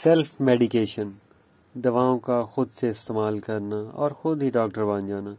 Self medication, دواؤں کا خود سے استعمال کرنا اور خود ہی ڈاکٹر بن جانا۔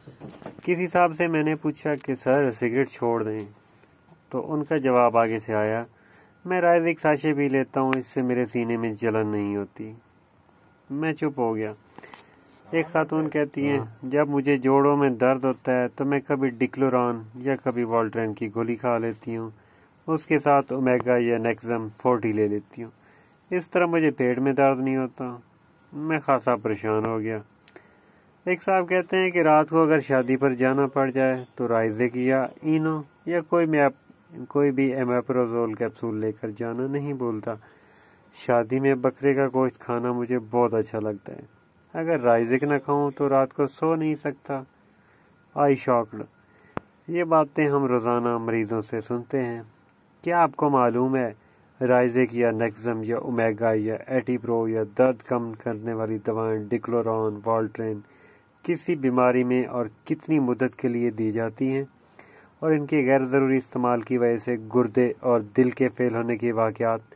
کسی صاحب سے میں نے پوچھا کہ سر سگریٹ چھوڑ دیں، تو ان کا جواب آگے سے آیا، میں رائزک ساشے پی لیتا ہوں، اس سے میرے سینے میں جلن نہیں ہوتی۔ میں چپ ہو گیا۔ ایک خاتون کہتی ہیں، جب مجھے جوڑوں میں درد ہوتا ہے تو میں کبھی ڈکلوران یا کبھی والٹرین کی گولی کھا لیتی ہوں، اس کے ساتھ اومیگا یا نیکزم 40 لے لیتی ہوں، اس طرح مجھے پیٹ میں درد نہیں ہوتا۔ میں خاصا پریشان ہو گیا۔ ایک صاحب کہتے ہیں کہ رات کو اگر شادی پر جانا پڑ جائے تو رائزک یا اینو یا کوئی بھی امیپرازول کیپسول لے کر جانا نہیں بھولتا۔ شادی میں بکرے کا گوشت کھانا مجھے بہت اچھا لگتا ہے، اگر رائزک نہ کھاؤں تو رات کو سو نہیں سکتا۔ I shocked. یہ باتیں ہم روزانہ مریضوں سے سنتے ہیں۔ کیا آپ کو معلوم ہے رائزک یا نیکزم یا اومیگا یا ایٹی پرو یا درد کم کرنے والی دوائیں ڈکلوران، والٹرین کسی بیماری میں اور کتنی مدت کے لیے دی جاتی ہیں، اور ان کے غیر ضروری استعمال کی وجہ سے گردے اور دل کے فیل ہونے کے واقعات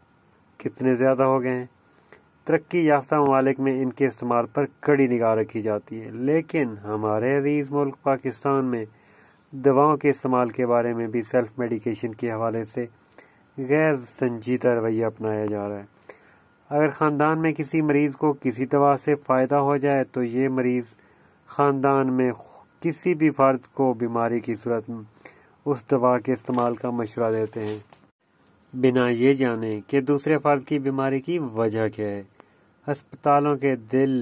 کتنے زیادہ ہو گئے ہیں۔ ترقی یافتہ ممالک میں ان کے استعمال پر کڑی نگاہ رکھی جاتی ہے، لیکن ہمارے عزیز ملک پاکستان میں دواؤں کے استعمال کے بارے میں بھی سیلف میڈیکیشن کے حوالے سے غیر سنجیدہ رویہ اپنایا جا رہا ہے۔ اگر خاندان میں کسی مریض کو کسی دوا سے فائدہ ہو جائے تو یہ مریض خاندان میں کسی بھی فرد کو بیماری کی صورت میں اس دوا کے استعمال کا مشورہ دیتے ہیں، بنا یہ جانے کہ دوسرے فرد کی بیماری کی وجہ کیا ہے۔ ہسپتالوں کے دل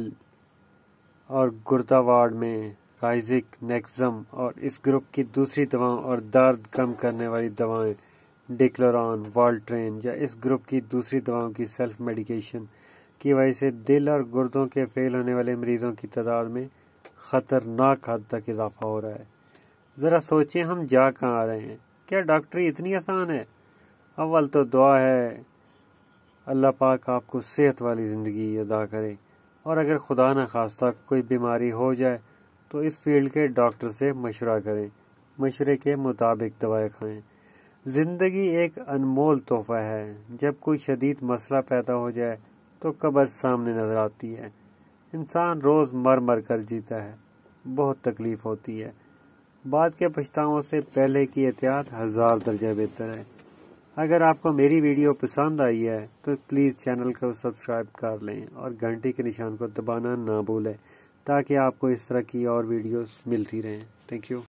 اور گردہ وارڈ میں رائزک، نیکزم اور اس گروپ کی دوسری دواؤں اور درد کم کرنے والی دوائیں ڈکلوران، والٹرین یا اس گروپ کی دوسری دواؤں کی سیلف میڈیکیشن کی وجہ سے دل اور گردوں کے فیل ہونے والے مریضوں کی تعداد میں خطرناک حد تک اضافہ ہو رہا ہے۔ ذرا سوچیں ہم جا کہاں آ رہے ہیں۔ کیا ڈاکٹری اتنی آسان ہے؟ اول تو دعا ہے اللہ پاک آپ کو صحت والی زندگی عطا کرے، اور اگر خدا نہ خواستہ کوئی بیماری ہو جائے تو اس فیلڈ کے ڈاکٹر سے مشورہ کریں، مشورے کے مطابق دوائیں کھائیں۔ زندگی ایک انمول تحفہ ہے۔ جب کوئی شدید مسئلہ پیدا ہو جائے تو قبر سامنے نظر آتی ہے، انسان روز مر مر کر جیتا ہے، بہت تکلیف ہوتی ہے، بعد کے پچھتاووں سے پہلے کی احتیاط 1000 درجہ بہتر ہے۔ اگر آپ کو میری ویڈیو پسند آئی ہے تو پلیز چینل کو سبسکرائب کر لیں اور گھنٹی کے نشان کو دبانا نہ بھولیں، تاکہ آپ کو اس طرح کی اور ویڈیوز ملتی رہیں۔ Thank you.